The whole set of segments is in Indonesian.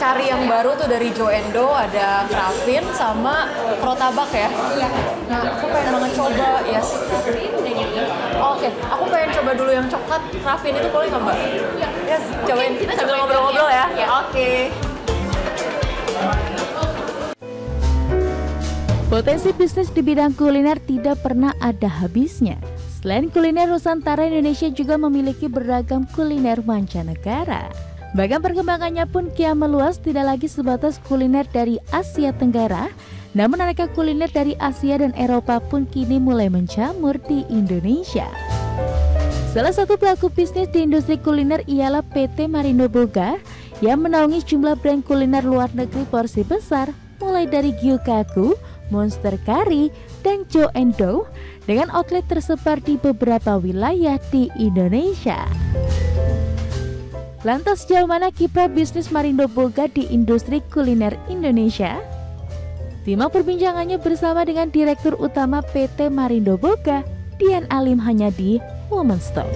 cari yang baru tuh dari Joe Endo, ada Cravin sama Krotabak ya. Nah, aku pengen banget coba ya. Oke, aku pengen coba dulu yang coklat Cravin itu, boleh nggak Mbak? Yes, cobain kita sambil cobain ngobrol-ngobrol ya. ya. Oke. Potensi bisnis di bidang kuliner tidak pernah ada habisnya. Selain kuliner Nusantara, Indonesia juga memiliki beragam kuliner mancanegara. Bahkan perkembangannya pun kian meluas, tidak lagi sebatas kuliner dari Asia Tenggara, namun aneka kuliner dari Asia dan Eropa pun kini mulai menjamur di Indonesia. Salah satu pelaku bisnis di industri kuliner ialah PT Marindo Boga yang menaungi jumlah brand kuliner luar negeri porsi besar, mulai dari Gyukaku, Monster Curry, dan Joe Endo dengan outlet tersebar di beberapa wilayah di Indonesia. Lantas sejauh mana kiprah bisnis Marindo Boga di industri kuliner Indonesia? Simak perbincangannya bersama dengan Direktur Utama PT Marindo Boga, Dian Alim, hanya di Women's Talk.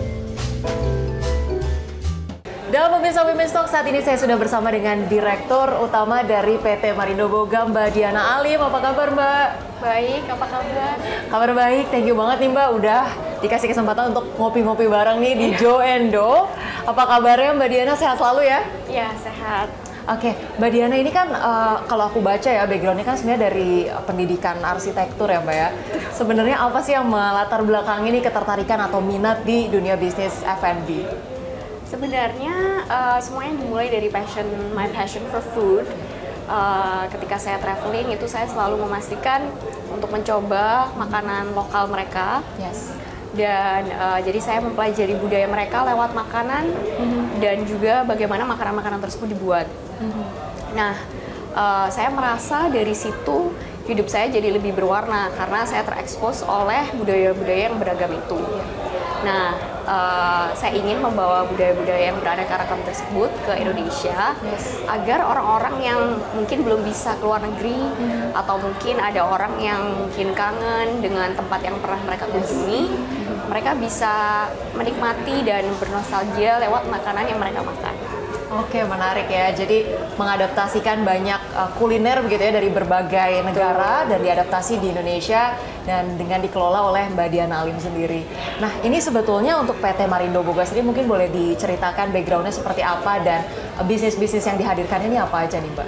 Dalam pemirsa Women's Talk saat ini saya sudah bersama dengan Direktur Utama dari PT Marindo Boga, Mbak Diana Alim. Apa kabar Mbak? Baik, apa kabar? Kabar baik, thank you banget nih Mbak udah dikasih kesempatan untuk ngopi-ngopi bareng nih di Joe Endo. Apa kabarnya Mbak Diana, sehat selalu ya? Ya, sehat. Oke, Mbak Diana ini kan kalau aku baca ya backgroundnya kan sebenarnya dari pendidikan arsitektur ya Mbak ya. Sebenarnya apa sih yang melatar belakangi nih ketertarikan atau minat di dunia bisnis F&B? Sebenarnya semuanya dimulai dari my passion for food. Ketika saya traveling itu saya selalu memastikan untuk mencoba makanan lokal mereka. Yes. Dan jadi saya mempelajari budaya mereka lewat makanan dan juga bagaimana makanan-makanan tersebut dibuat. Nah, saya merasa dari situ hidup saya jadi lebih berwarna karena saya terekspos oleh budaya-budaya yang beragam itu. Nah, saya ingin membawa budaya-budaya yang beraneka ragam tersebut ke Indonesia agar orang-orang yang mungkin belum bisa keluar negeri atau mungkin ada orang yang mungkin kangen dengan tempat yang pernah mereka kunjungi, mereka bisa menikmati dan bernostalgia lewat makanan yang mereka makan. Oke, menarik ya. Jadi mengadaptasikan banyak kuliner begitu ya dari berbagai negara dan diadaptasi di Indonesia dan dengan dikelola oleh Mbak Diana Alim sendiri. Nah, ini sebetulnya untuk PT Marindo Boga sendiri mungkin boleh diceritakan backgroundnya seperti apa dan bisnis-bisnis yang dihadirkan ini apa aja nih Mbak?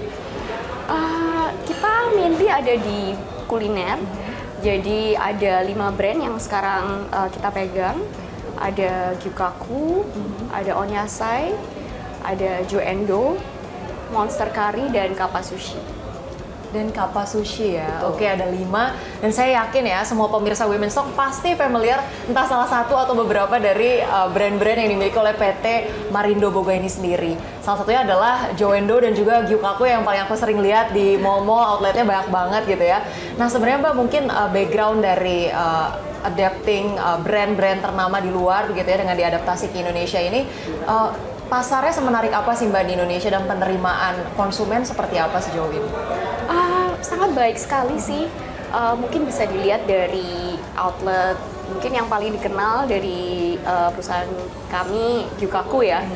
Kita mainly ada di kuliner. Jadi ada 5 brand yang sekarang kita pegang. Ada Gyukaku, ada Onyasai, ada Joe Endo, Monster Curry, dan Kappa Sushi. Dan Kappa Sushi ya. Oke, ada 5. Dan saya yakin ya semua pemirsa Women's Talk pasti familiar entah salah satu atau beberapa dari brand-brand yang dimiliki oleh PT Marindo Boga ini sendiri. Salah satunya adalah Joe Endo dan juga Gyukaku yang paling aku sering lihat di mall-mall, outletnya banyak banget gitu ya. Nah, sebenarnya Mbak mungkin background dari adapting brand-brand ternama di luar begitu ya dengan diadaptasi ke Indonesia ini, pasarnya semenarik apa sih Mbak di Indonesia dan penerimaan konsumen seperti apa sejauh ini? Sangat baik sekali sih. Mungkin bisa dilihat dari outlet, mungkin yang paling dikenal dari perusahaan kami, Gyukaku ya.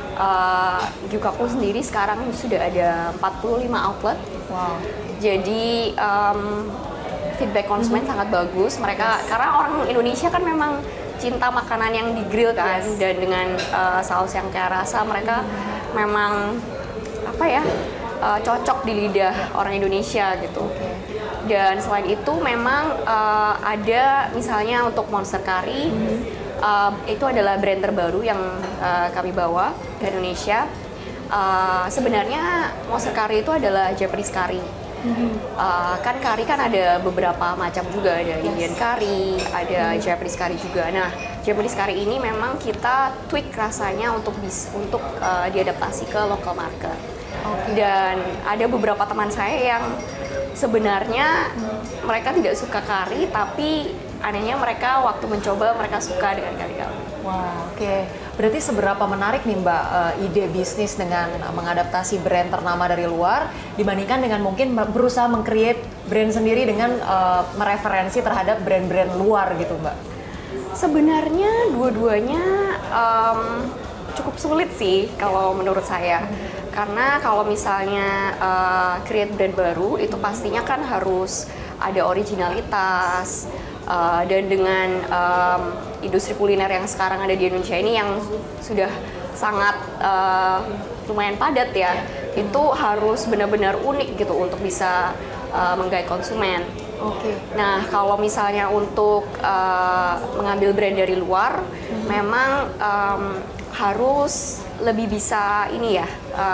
Gyukaku sendiri sekarang sudah ada 45 outlet. Wow. Jadi feedback konsumen sangat bagus. Mereka karena orang Indonesia kan memang cinta makanan yang di-grill kan, dan dengan saus yang kayak rasa mereka memang apa ya, cocok di lidah orang Indonesia gitu. Dan selain itu memang ada misalnya untuk Monster Curry, itu adalah brand terbaru yang kami bawa ke Indonesia. Sebenarnya Monster Curry itu adalah Japanese curry. Kan curry kan ada beberapa macam juga, ada Indian curry, ada Japanese curry juga. Nah, Japanese curry ini memang kita tweak rasanya untuk diadaptasi ke local market. Dan ada beberapa teman saya yang sebenarnya mereka tidak suka curry, tapi anehnya mereka waktu mencoba mereka suka dengan curry kami. Wow, oke. Berarti seberapa menarik nih Mbak ide bisnis dengan mengadaptasi brand ternama dari luar dibandingkan dengan mungkin berusaha meng-create brand sendiri dengan mereferensi terhadap brand-brand luar gitu Mbak? Sebenarnya dua-duanya cukup sulit sih kalau menurut saya. Karena kalau misalnya create brand baru itu pastinya kan harus ada originalitas, dan dengan industri kuliner yang sekarang ada di Indonesia ini yang sudah sangat lumayan padat ya, itu harus benar-benar unik gitu untuk bisa menggait konsumen. Oke. Nah, kalau misalnya untuk mengambil brand dari luar, memang harus lebih bisa ini ya,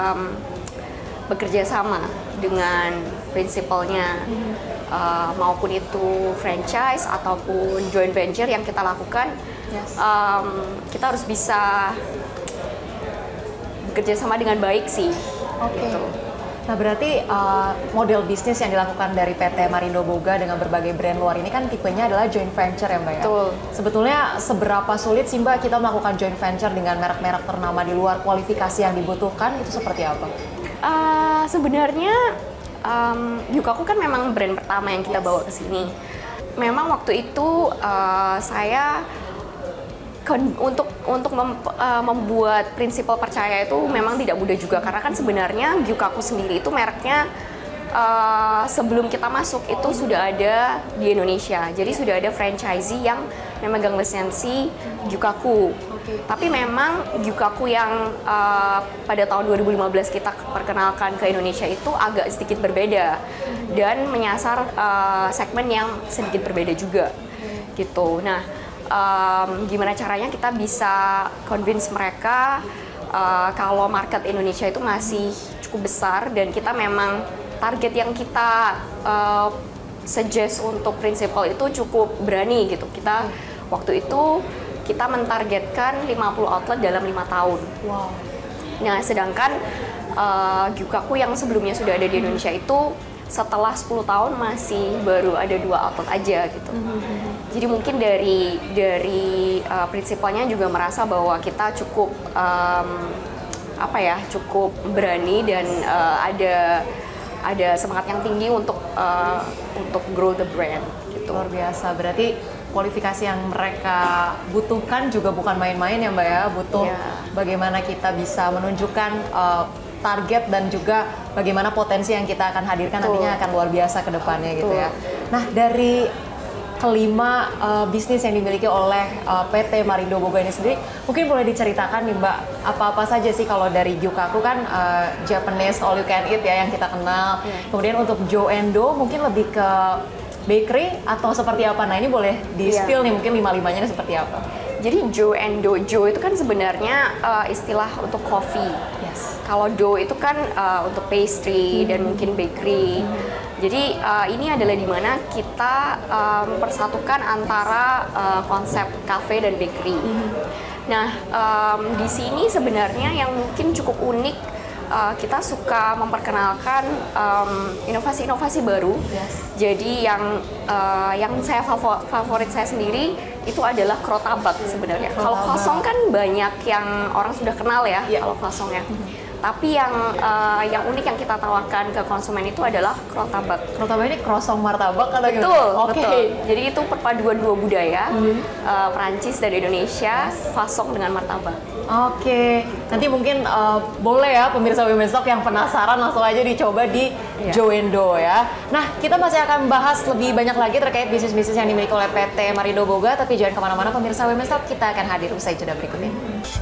bekerja sama dengan prinsipalnya, maupun itu franchise ataupun joint venture yang kita lakukan. Yes. Kita harus bisa bekerja sama dengan baik sih. Oke. Gitu. Nah berarti model bisnis yang dilakukan dari PT Marindo Boga dengan berbagai brand luar ini kan tipenya adalah joint venture ya Mbak ya? Betul. Sebetulnya seberapa sulit sih Mbak kita melakukan joint venture dengan merek-merek ternama di luar, kualifikasi yang dibutuhkan itu seperti apa? Sebenarnya Gyukaku kan memang brand pertama yang kita bawa ke sini. Memang waktu itu saya untuk membuat prinsipal percaya itu memang tidak mudah juga, karena kan sebenarnya Gyukaku sendiri itu mereknya sebelum kita masuk itu sudah ada di Indonesia. Jadi sudah ada franchisee yang memegang lisensi Gyukaku. Tapi memang Gyukaku yang pada tahun 2015 kita perkenalkan ke Indonesia itu agak sedikit berbeda dan menyasar segmen yang sedikit berbeda juga gitu. Nah, gimana caranya kita bisa convince mereka kalau market Indonesia itu masih cukup besar dan kita memang target yang kita suggest untuk prinsipal itu cukup berani gitu. Kita waktu itu kita mentargetkan 50 outlet dalam 5 tahun. Wow. Nah, sedangkan Gyukaku yang sebelumnya sudah ada di Indonesia itu setelah 10 tahun masih baru ada 2 outlet aja gitu. Jadi mungkin dari prinsipalnya juga merasa bahwa kita cukup cukup berani dan ada semangat yang tinggi untuk grow the brand gitu. Luar biasa. Berarti kualifikasi yang mereka butuhkan juga bukan main-main ya Mbak ya. Butuh bagaimana kita bisa menunjukkan target dan juga bagaimana potensi yang kita akan hadirkan nantinya akan luar biasa ke depannya gitu ya. Nah, dari kelima bisnis yang dimiliki oleh PT Marindo Boga ini sendiri, mungkin boleh diceritakan nih Mbak, apa-apa saja sih kalau dari Gyukaku kan Japanese all you can eat ya yang kita kenal. Kemudian untuk Jo Endo mungkin lebih ke bakery atau seperti apa? Nah ini boleh di-spill nih mungkin lima-limanya seperti apa? Jadi Jo Endo, Jo itu kan sebenarnya istilah untuk coffee. Yes. Kalau dough itu kan untuk pastry dan mungkin bakery. Jadi ini adalah di mana kita mempersatukan antara konsep cafe dan bakery. Nah, di sini sebenarnya yang mungkin cukup unik, kita suka memperkenalkan inovasi-inovasi baru. Yes. Jadi yang saya favorit saya sendiri itu adalah krotabak sebenarnya. Kalau kosong kan banyak yang orang sudah kenal ya, kalau kosongnya. Tapi yang unik yang kita tawarkan ke konsumen itu adalah krotabak. Krotabak ini krosong martabak atau gimana? Betul, Oke. betul. Jadi itu perpaduan dua budaya, Perancis dan Indonesia, fasong dengan martabak. Oke, nanti mungkin boleh ya pemirsa Women's Talk yang penasaran langsung aja dicoba di Jo Endo ya. Nah, kita masih akan bahas lebih banyak lagi terkait bisnis-bisnis yang dimiliki oleh PT Marindo Boga, tapi jangan kemana-mana pemirsa Women's Talk, kita akan hadir usai jeda berikut ini.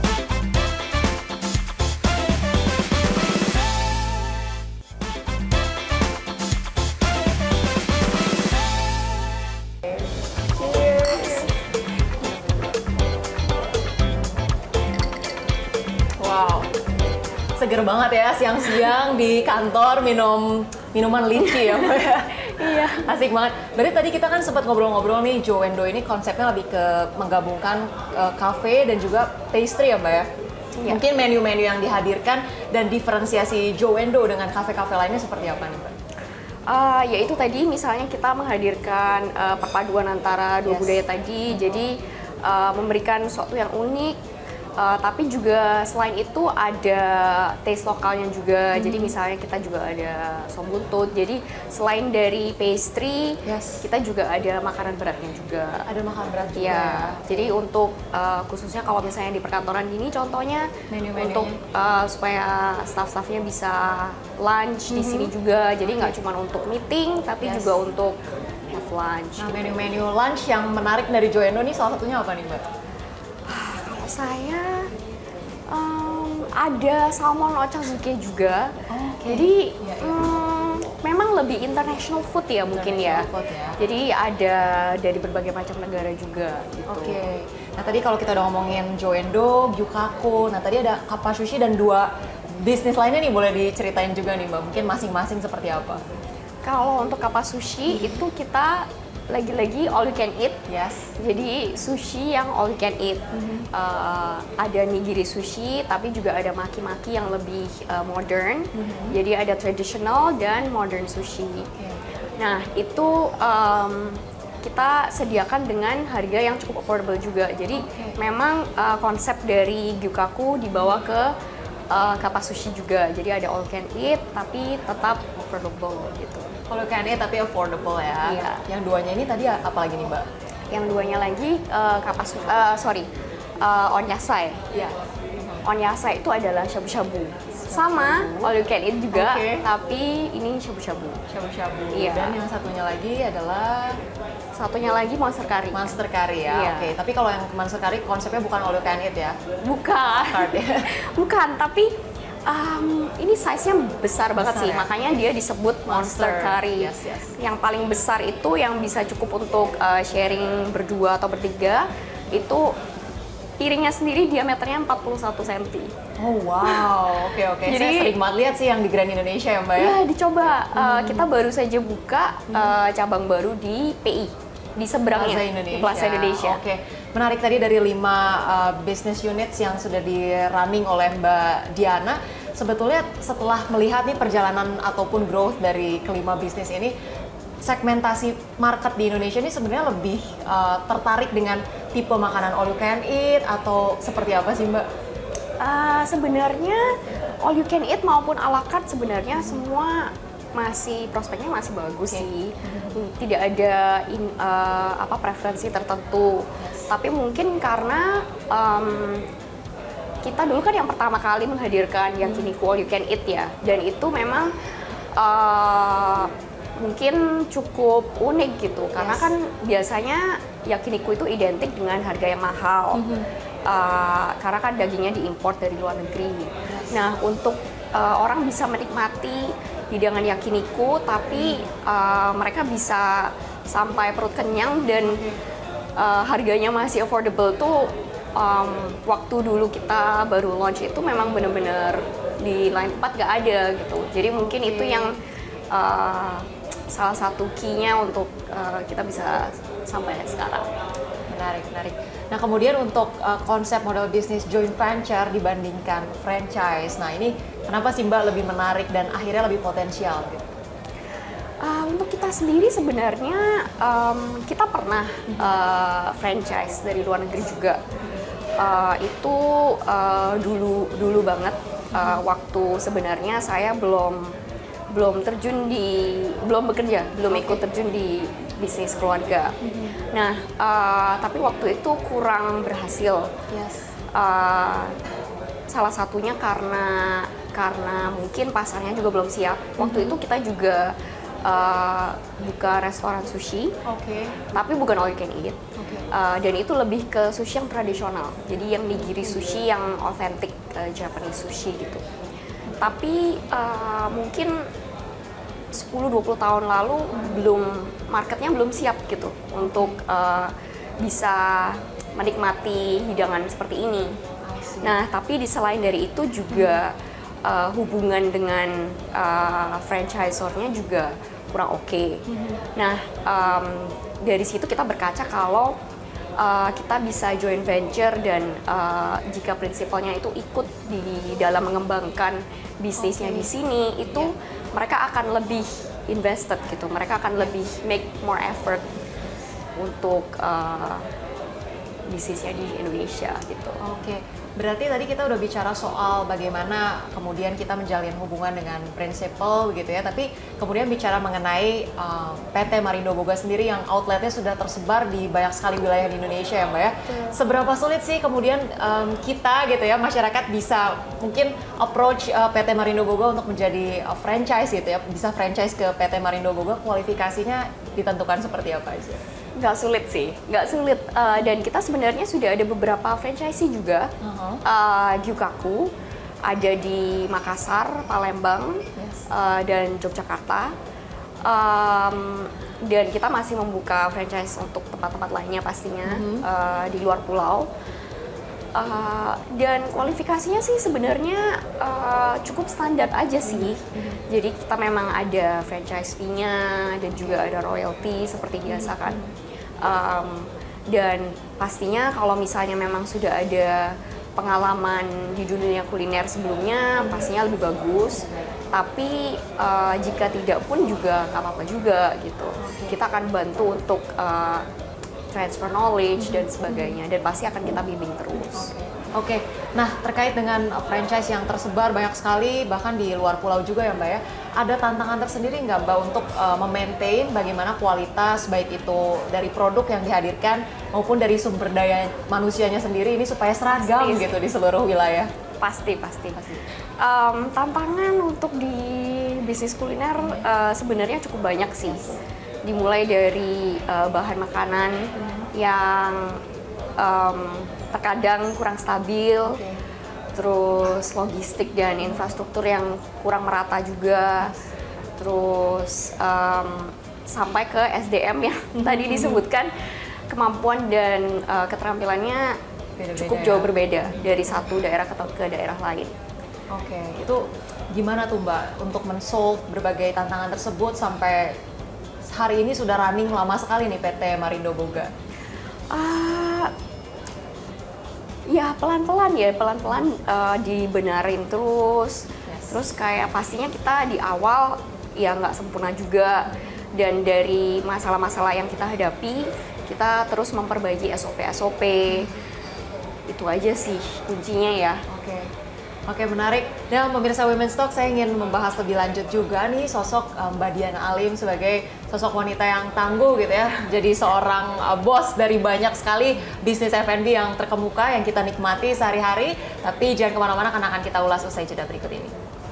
Seger banget ya siang-siang di kantor minum minuman lychee ya Mbak ya. Iya. Asik banget. Berarti tadi kita kan sempat ngobrol-ngobrol nih, Jo Endo ini konsepnya lebih ke menggabungkan cafe dan juga pastry ya Mbak ya. Iya. Mungkin menu-menu yang dihadirkan dan diferensiasi Jo Endo dengan kafe-kafe lainnya seperti apa nih Mbak? Ya itu tadi misalnya kita menghadirkan perpaduan antara dua budaya tadi, jadi memberikan sesuatu yang unik, Tapi juga selain itu ada taste lokalnya juga. Jadi misalnya kita juga ada sop buntut. Jadi selain dari pastry, kita juga ada makanan beratnya juga. Ada makanan berat juga. Iya. Jadi untuk khususnya kalau misalnya di perkantoran gini, contohnya untuk supaya staff-staffnya bisa lunch di sini juga. Jadi nggak cuma untuk meeting, tapi juga untuk have lunch. Nah, menu-menu lunch yang menarik dari Joendo nih salah satunya apa nih, Mbak? Kalau saya ada salmon ochazuke juga. Jadi memang lebih international food ya mungkin ya. Jadi ada dari berbagai macam negara juga gitu. Oke. Nah, tadi kalau kita udah ngomongin Joendo, Gyukaku, nah tadi ada Kappa Sushi dan 2 bisnis lainnya nih, boleh diceritain juga nih, Mbak. Mungkin masing-masing seperti apa? Kalau untuk Kappa Sushi itu kita lagi-lagi all you can eat. Jadi sushi yang all you can eat. Ada nigiri sushi, tapi juga ada maki-maki yang lebih modern. Jadi ada traditional dan modern sushi. Nah, itu kita sediakan dengan harga yang cukup affordable juga. Jadi memang konsep dari Gyukaku dibawa ke Kappa Sushi juga. Jadi ada all you can eat, tapi tetap affordable gitu. All you can eat tapi affordable ya. Iya. Yang 2-nya ini tadi apa lagi nih, Mbak? Yang 2-nya lagi onyasai. Iya. Onyasai itu adalah shabu-shabu. Sama all you can eat juga, tapi ini shabu-shabu. Shabu-shabu. Iya. Dan yang satunya lagi adalah monster curry. Monster curry ya. Iya. Oke, tapi kalau yang monster curry konsepnya bukan all you can eat ya. Bukan. Bukan, tapi ini size-nya besar banget sih, makanya dia disebut monster curry. Yang paling besar itu yang bisa cukup untuk sharing berdua atau bertiga, itu piringnya sendiri diameternya 41 cm. Oh wow, oke. Jadi, saya sering banget lihat sih yang di Grand Indonesia ya, Mbak ya? Ya, dicoba. Kita baru saja buka cabang baru di PI, di seberangnya, di Plaza Indonesia. Oke, menarik tadi dari 5 business units yang sudah di-running oleh Mbak Diana. Sebetulnya setelah melihat nih perjalanan ataupun growth dari kelima bisnis ini, segmentasi market di Indonesia ini sebenarnya lebih tertarik dengan tipe makanan all you can eat atau seperti apa sih, Mbak? Sebenarnya all you can eat maupun a la carte sebenarnya semua prospeknya masih bagus sih. Tidak ada preferensi tertentu. Tapi mungkin karena kita dulu kan yang pertama kali menghadirkan yakiniku all you can eat ya, dan itu memang mungkin cukup unik gitu, karena kan biasanya yakiniku itu identik dengan harga yang mahal. Karena kan dagingnya diimpor dari luar negeri. Nah, untuk orang bisa menikmati hidangan yakiniku, tapi mereka bisa sampai perut kenyang dan harganya masih affordable tuh. Waktu dulu kita baru launch itu memang benar-benar di lain tempat gak ada gitu. Jadi mungkin itu yang salah satu key-nya untuk kita bisa sampai sekarang. Menarik. Nah, kemudian untuk konsep model bisnis joint venture dibandingkan franchise, nah ini kenapa sih Mbak lebih menarik dan akhirnya lebih potensial gitu? Untuk kita sendiri sebenarnya kita pernah franchise dari luar negeri juga. Itu dulu banget, waktu sebenarnya saya belum ikut terjun di bisnis keluarga. Nah, tapi waktu itu kurang berhasil. Salah satunya karena mungkin pasarnya juga belum siap. Waktu itu kita juga buka restoran sushi, tapi bukan all you can eat. Dan itu lebih ke sushi yang tradisional. Jadi yang nigiri sushi yang authentic Japanese sushi gitu. Tapi mungkin 10-20 tahun lalu marketnya belum siap gitu untuk bisa menikmati hidangan seperti ini. Nah, tapi selain dari itu juga hubungan dengan franchisornya juga kurang oke. Nah, dari situ kita berkaca kalau kita bisa joint venture dan jika prinsipalnya itu ikut di dalam mengembangkan bisnisnya di sini, itu mereka akan lebih invested gitu, mereka akan lebih make more effort untuk bisnisnya di Indonesia gitu. Oke, berarti tadi kita udah bicara soal bagaimana kemudian kita menjalin hubungan dengan prinsipal gitu ya, tapi kemudian bicara mengenai PT Marindo Boga sendiri yang outletnya sudah tersebar di banyak sekali wilayah di Indonesia ya Mbak ya. Seberapa sulit sih kemudian kita gitu ya, masyarakat bisa mungkin approach PT Marindo Boga untuk menjadi franchise gitu ya, bisa franchise ke PT Marindo Boga, kualifikasinya ditentukan seperti apa aja? Nggak sulit sih, nggak sulit. Dan kita sebenarnya sudah ada beberapa franchisee juga. Gyukaku ada di Makassar, Palembang, dan Yogyakarta. Dan kita masih membuka franchise untuk tempat-tempat lainnya pastinya di luar pulau. Dan kualifikasinya sih sebenarnya cukup standar aja sih. Jadi kita memang ada franchise fee-nya dan juga ada royalty seperti biasa kan. Dan pastinya kalau misalnya memang sudah ada pengalaman di dunia kuliner sebelumnya pastinya lebih bagus. Tapi jika tidak pun juga nggak apa-apa juga gitu. Kita akan bantu untuk transfer knowledge dan sebagainya, dan pasti akan kita bimbing terus. Oke. Nah terkait dengan franchise yang tersebar banyak sekali, bahkan di luar pulau juga ya Mbak ya, ada tantangan tersendiri nggak Mbak untuk memaintain bagaimana kualitas baik itu dari produk yang dihadirkan maupun dari sumber daya manusianya sendiri ini supaya seragam gitu di seluruh wilayah? Pasti. Tantangan untuk di bisnis kuliner sebenarnya cukup banyak sih. Dimulai dari bahan makanan yang terkadang kurang stabil, terus logistik dan infrastruktur yang kurang merata juga, terus sampai ke SDM yang tadi disebutkan, kemampuan dan keterampilannya cukup jauh berbeda dari satu daerah ke daerah lain. Oke, itu gimana tuh Mbak untuk men-solve berbagai tantangan tersebut sampai hari ini sudah running lama sekali nih PT Marindo Boga? Ya pelan-pelan dibenarin terus. Terus kayak pastinya kita di awal ya nggak sempurna juga, dan dari masalah-masalah yang kita hadapi kita terus memperbaiki SOP. Itu aja sih kuncinya ya. Oke, menarik. Dan pemirsa Women's Talk, saya ingin membahas lebih lanjut juga nih sosok Mbak Diana Alim sebagai sosok wanita yang tangguh gitu ya. Jadi seorang bos dari banyak sekali bisnis F&B yang terkemuka yang kita nikmati sehari-hari. Tapi jangan kemana-mana karena akan kita ulas usai jeda berikut ini.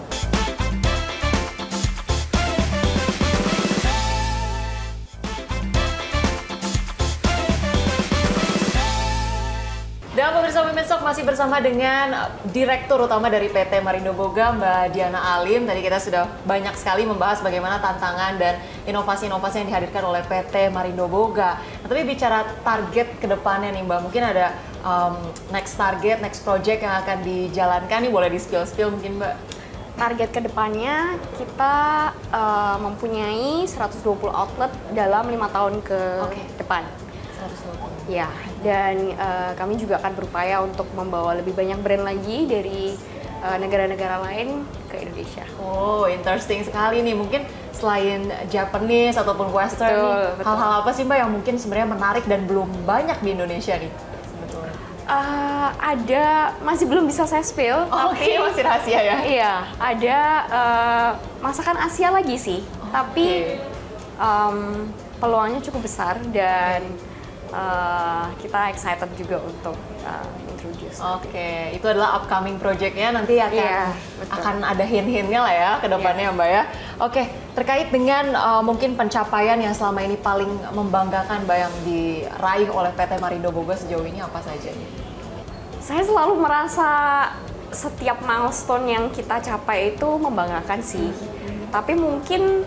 Dan pemirsa Women's Talk masih bersama dengan Direktur Utama dari PT Marindo Boga, Mbak Diana Alim. Tadi kita sudah banyak sekali membahas bagaimana tantangan dan inovasi-inovasi yang dihadirkan oleh PT Marindo Boga. Nah, tapi bicara target ke depannya nih Mbak, mungkin ada next target, next project yang akan dijalankan nih, boleh di-spill mungkin Mbak? Target ke depannya kita mempunyai 120 outlet dalam 5 tahun ke depan. 120. Ya, dan kami juga akan berupaya untuk membawa lebih banyak brand lagi dari negara-negara lain ke Indonesia. Oh, interesting sekali nih. Mungkin selain Japanese ataupun Western, betul. Hal-hal apa sih Mbak yang mungkin sebenarnya menarik dan belum banyak di Indonesia nih? Sebetulnya. Ada, masih belum bisa saya spill. Tapi masih rahasia ya? Iya, ada masakan Asia lagi sih. Tapi peluangnya cukup besar dan kita excited juga untuk introduce. Oke, itu adalah upcoming project-nya, nanti akan ada hint-hintnya lah ya ke depannya Mbak ya. Oke, terkait dengan mungkin pencapaian yang selama ini paling membanggakan Mbak yang diraih oleh PT Marindo Boga sejauh ini apa saja? Saya selalu merasa setiap milestone yang kita capai itu membanggakan sih. Tapi mungkin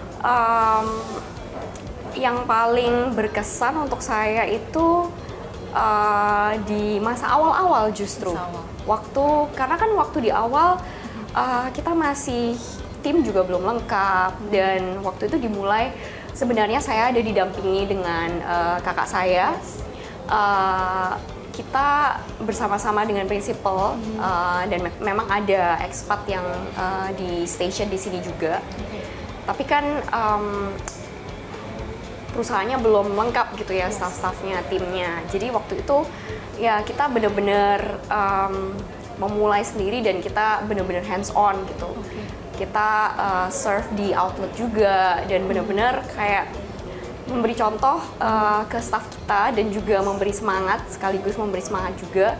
yang paling berkesan untuk saya itu di masa awal-awal justru. Karena kan waktu di awal kita masih tim juga belum lengkap, dan waktu itu dimulai sebenarnya saya ada didampingi dengan kakak saya. Kita bersama-sama dengan prinsipal dan memang ada expat yang di station di sini juga. Tapi kan perusahaannya belum lengkap gitu ya, staff-staffnya, timnya. Jadi waktu itu ya kita benar-benar memulai sendiri dan kita benar-benar hands on gitu. Kita serve di outlet juga dan benar-benar kayak memberi contoh ke staff kita dan juga memberi semangat, sekaligus memberi semangat juga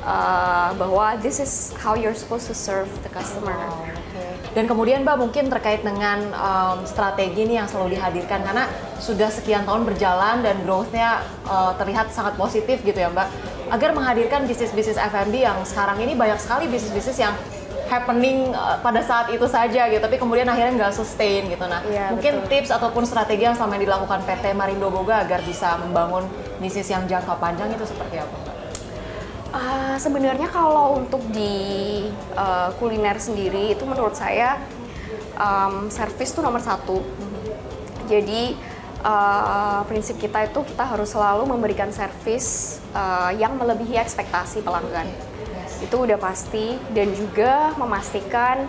bahwa this is how you're supposed to serve the customer. Dan kemudian Mbak mungkin terkait dengan strategi nih yang selalu dihadirkan karena sudah sekian tahun berjalan dan growth-nya terlihat sangat positif gitu ya Mbak, agar menghadirkan bisnis-bisnis F&B yang sekarang ini banyak sekali bisnis-bisnis yang happening pada saat itu saja gitu, tapi kemudian akhirnya nggak sustain gitu. Nah, mungkin betul. Tips ataupun strategi yang selama ini dilakukan PT Marindo Boga agar bisa membangun bisnis yang jangka panjang itu seperti apa, Mbak? Sebenarnya kalau untuk di kuliner sendiri itu menurut saya service itu nomor satu. Jadi prinsip kita itu kita harus selalu memberikan service yang melebihi ekspektasi pelanggan. Itu udah pasti, dan juga memastikan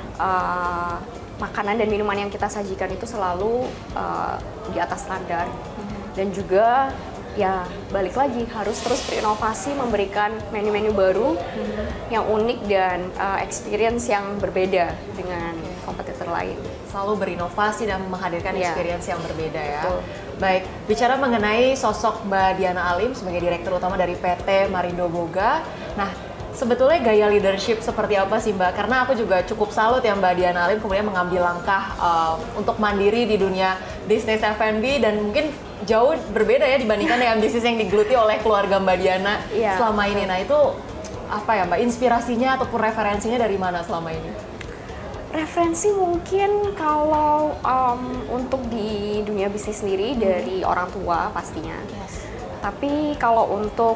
makanan dan minuman yang kita sajikan itu selalu di atas standar. Dan juga ya balik lagi harus terus berinovasi, memberikan menu-menu baru yang unik dan experience yang berbeda dengan kompetitor lain. Selalu berinovasi dan menghadirkan experience yang berbeda ya. Betul. Baik, bicara mengenai sosok Mbak Diana Alim sebagai Direktur Utama dari PT Marindo Boga. Nah, sebetulnya gaya leadership seperti apa sih Mbak? Karena aku juga cukup salut ya Mbak Diana Alim kemudian mengambil langkah untuk mandiri di dunia bisnis F&B dan mungkin jauh berbeda ya dibandingkan dengan bisnis yang digeluti oleh keluarga Mbak Diana selama ini. Nah itu apa ya Mbak, inspirasinya ataupun referensinya dari mana selama ini? Referensi mungkin kalau untuk di dunia bisnis sendiri dari orang tua pastinya. Tapi kalau untuk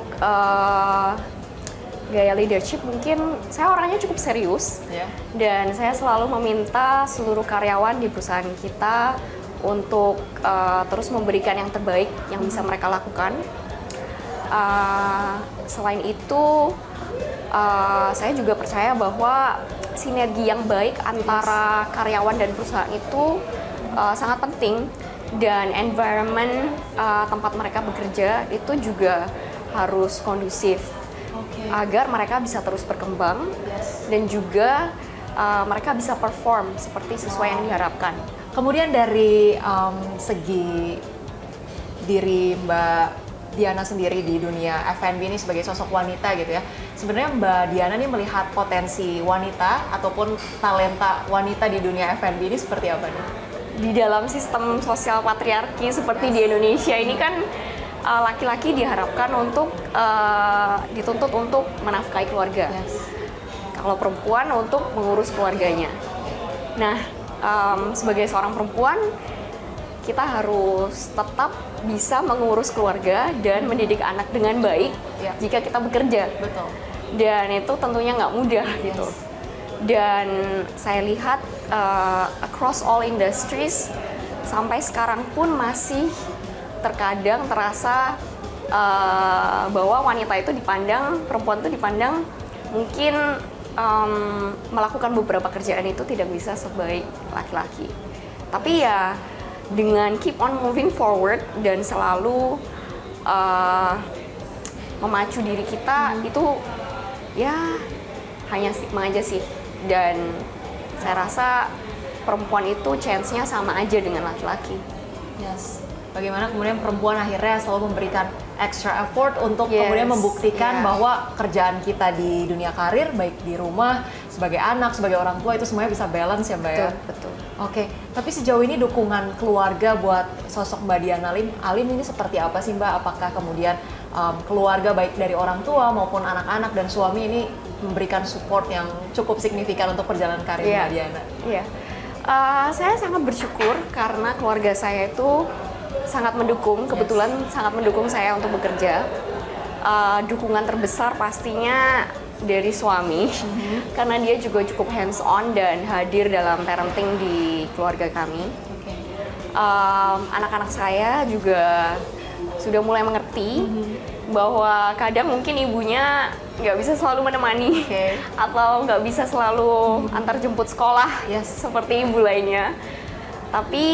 gaya leadership mungkin saya orangnya cukup serius dan saya selalu meminta seluruh karyawan di perusahaan kita untuk terus memberikan yang terbaik yang bisa mereka lakukan. Selain itu saya juga percaya bahwa sinergi yang baik antara karyawan dan perusahaan itu sangat penting, dan environment tempat mereka bekerja itu juga harus kondusif agar mereka bisa terus berkembang dan juga mereka bisa perform seperti sesuai yang diharapkan. Kemudian dari segi diri Mbak Diana sendiri di dunia F&B ini sebagai sosok wanita gitu ya, sebenarnya Mbak Diana ini melihat potensi wanita ataupun talenta wanita di dunia F&B ini seperti apa nih? Di dalam sistem sosial patriarki seperti di Indonesia ini kan laki-laki diharapkan untuk dituntut untuk menafkahi keluarga. Kalau perempuan untuk mengurus keluarganya. Nah, sebagai seorang perempuan kita harus tetap bisa mengurus keluarga dan mendidik anak dengan baik jika kita bekerja. Betul. Dan itu tentunya nggak mudah gitu. Dan saya lihat across all industries sampai sekarang pun masih terkadang terasa bahwa wanita itu dipandang, perempuan itu dipandang mungkin melakukan beberapa kerjaan itu tidak bisa sebaik laki-laki. Tapi ya dengan keep on moving forward dan selalu memacu diri kita itu ya hanya stigma aja sih, dan saya rasa perempuan itu chance-nya sama aja dengan laki-laki. Bagaimana kemudian perempuan akhirnya selalu memberikan extra effort untuk kemudian membuktikan bahwa kerjaan kita di dunia karir, baik di rumah, sebagai anak, sebagai orang tua, itu semuanya bisa balance ya Mbak ya? Betul. Oke, tapi sejauh ini dukungan keluarga buat sosok Mbak Diana Alim ini seperti apa sih Mbak? Apakah kemudian keluarga baik dari orang tua maupun anak-anak dan suami ini memberikan support yang cukup signifikan untuk perjalanan karir Mbak Diana? Saya sangat bersyukur karena keluarga saya itu sangat mendukung, kebetulan sangat mendukung saya untuk bekerja. Dukungan terbesar pastinya dari suami, karena dia juga cukup hands on dan hadir dalam parenting di keluarga kami. Anak-anak saya juga sudah mulai mengerti bahwa kadang mungkin ibunya nggak bisa selalu menemani atau nggak bisa selalu antar jemput sekolah seperti ibu lainnya. Tapi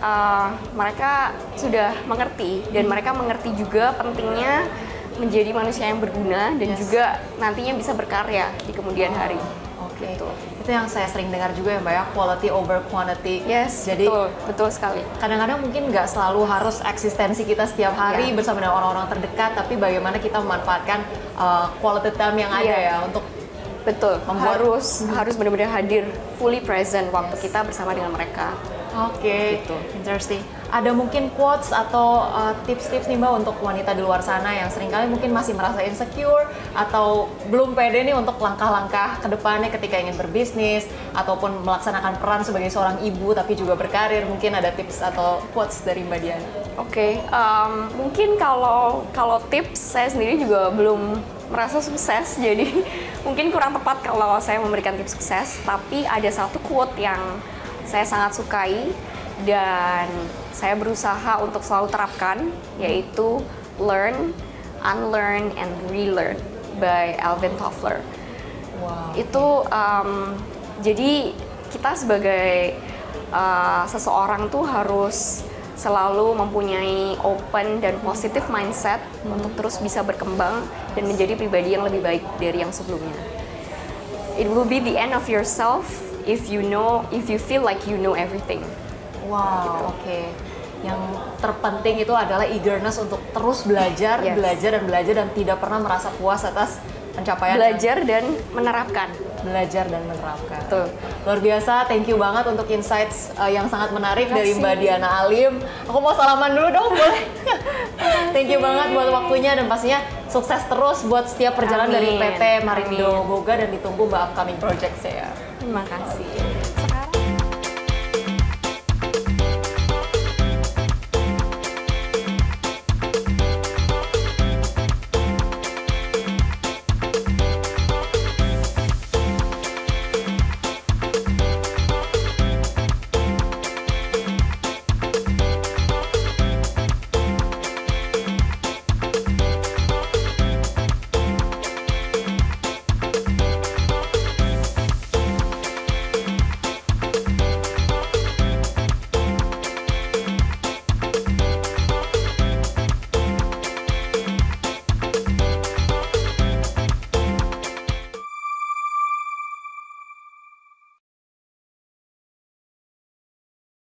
mereka sudah mengerti dan mereka mengerti juga pentingnya menjadi manusia yang berguna dan juga nantinya bisa berkarya di kemudian hari. Oke, itu yang saya sering dengar juga ya Mbak ya, quality over quantity. Yes, jadi betul sekali. Kadang-kadang mungkin nggak selalu harus eksistensi kita setiap hari bersama dengan orang-orang terdekat, tapi bagaimana kita memanfaatkan quality time yang ada ya untuk membuat harus benar-benar hadir, fully present waktu kita bersama dengan mereka. Oke, interesting. Ada mungkin quotes atau tips-tips nih Mbak untuk wanita di luar sana yang seringkali mungkin masih merasa insecure atau belum pede nih untuk langkah-langkah ke depannya ketika ingin berbisnis ataupun melaksanakan peran sebagai seorang ibu tapi juga berkarir. Mungkin ada tips atau quotes dari Mbak Diana? Oke, mungkin kalau tips saya sendiri juga belum merasa sukses, jadi mungkin kurang tepat kalau saya memberikan tips sukses. Tapi ada satu quote yang saya sangat sukai dan saya berusaha untuk selalu terapkan, yaitu learn, unlearn, and relearn by Alvin Toffler. Wow. Itu jadi kita sebagai seseorang tuh harus selalu mempunyai open dan positive mindset untuk terus bisa berkembang dan menjadi pribadi yang lebih baik dari yang sebelumnya. It will be the end of yourself if you feel like you know everything. Wow, oke. Yang terpenting itu adalah eagerness untuk terus belajar, belajar dan tidak pernah merasa puas atas pencapaian. Belajar dan menerapkan. Belajar dan menerapkan. Tuh. Luar biasa, thank you banget untuk insights yang sangat menarik dari Mbak Diana Alim. Aku mau salaman dulu dong, boleh? Thank you banget buat waktunya dan pastinya sukses terus buat setiap perjalanan dari PT Marindo Boga dan ditunggu Mbak upcoming project saya. Terima kasih.